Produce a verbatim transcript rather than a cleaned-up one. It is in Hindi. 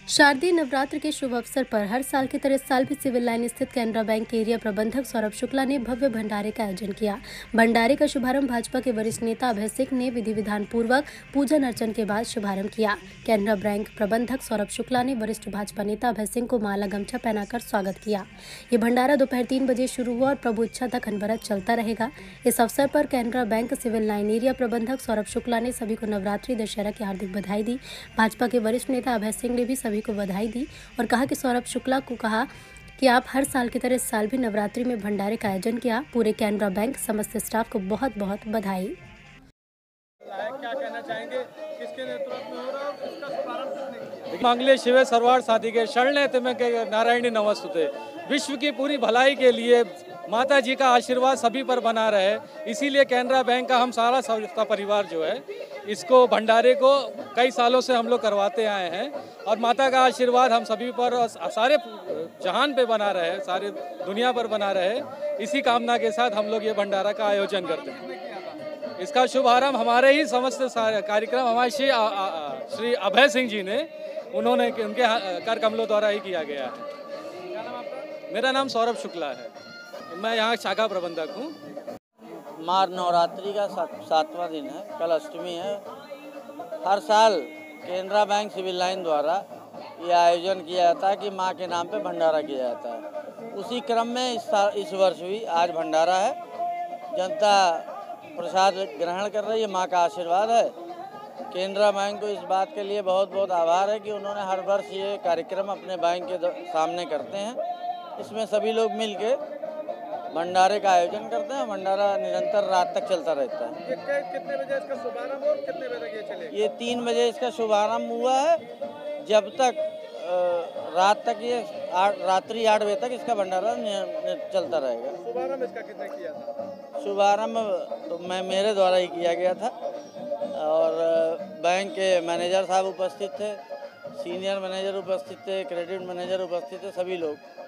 शारदीय नवरात्र के शुभ अवसर पर हर साल की तरह इस साल भी सिविल लाइन स्थित कैनरा बैंक के एरिया प्रबंधक सौरभ शुक्ला ने भव्य भंडारे का आयोजन किया। भंडारे का शुभारंभ भाजपा के वरिष्ठ नेता अभय सिंह ने विधि विधान पूर्वक पूजन अर्चन के बाद शुभारंभ किया। कैनरा बैंक प्रबंधक सौरभ शुक्ला ने वरिष्ठ भाजपा नेता अभय सिंह को माला गमछा पहनाकर स्वागत किया। ये भंडारा दोपहर तीन बजे शुरू हुआ और प्रभु इच्छा तक अनवरत चलता रहेगा। इस अवसर पर Canara bank civil line area प्रबंधक सौरभ शुक्ला ने सभी को नवरात्रि दशहरा की हार्दिक बधाई दी। भाजपा के वरिष्ठ नेता अभय सिंह ने भी सभी को बधाई दी और कहा कि सौरभ शुक्ला को कहा कि आप हर साल की तरह इस साल भी नवरात्रि में भंडारे का आयोजन किया। पूरे कैनरा बैंक समस्त स्टाफ को बहुत बहुत बधाई। क्या कहना चाहेंगे, किसके नेतृत्व में हो रहा है, इसका शुभारंभ किसने किया? मंगले शिवे सर्वार्थ साधिके शरणे त्र्यंबके नारायणी नमस्तुते। विश्व की पूरी भलाई के लिए माता जी का आशीर्वाद सभी पर बना रहे, इसीलिए कैनरा बैंक का हम सारा संस्था परिवार जो है इसको भंडारे को कई सालों से हम लोग करवाते आए हैं और माता का आशीर्वाद हम सभी पर सारे जहान पे बना रहे, सारे दुनिया पर बना रहे, इसी कामना के साथ हम लोग ये भंडारा का आयोजन करते हैं। इसका शुभारंभ हमारे ही समस्त कार्यक्रम हमारे श्री श्री अभय सिंह जी ने उन्होंने उनके कर कमलों द्वारा ही किया गया है। क्या नाम आपका? मेरा नाम सौरभ शुक्ला है, मैं यहाँ शाखा प्रबंधक हूँ। मार नवरात्रि का सात, सातवां दिन है, कल अष्टमी है। हर साल कैनरा बैंक सिविल लाइन द्वारा ये आयोजन किया जाता है कि माँ के नाम पे भंडारा किया जाता है। उसी क्रम में इस साल इस वर्ष भी आज भंडारा है। जनता प्रसाद ग्रहण कर रही है, माँ का आशीर्वाद है। कैनरा बैंक को इस बात के लिए बहुत बहुत आभार है कि उन्होंने हर वर्ष ये कार्यक्रम अपने बैंक के सामने करते हैं। इसमें सभी लोग मिल के भंडारे का आयोजन करते हैं। भंडारा निरंतर रात तक चलता रहता है। ये कितने बजे इसका शुभारंभ और कितने बजे तक ये चलेगा? ये तीन बजे इसका शुभारंभ हुआ है, जब तक रात तक ये आठ रात्रि आठ बजे तक इसका भंडारा चलता रहेगा। शुभारंभ इसका किसने किया था? शुभारंभ तो मैं मेरे द्वारा ही किया गया था और बैंक के मैनेजर साहब उपस्थित थे, सीनियर मैनेजर उपस्थित थे, क्रेडिट मैनेजर उपस्थित थे, सभी लोग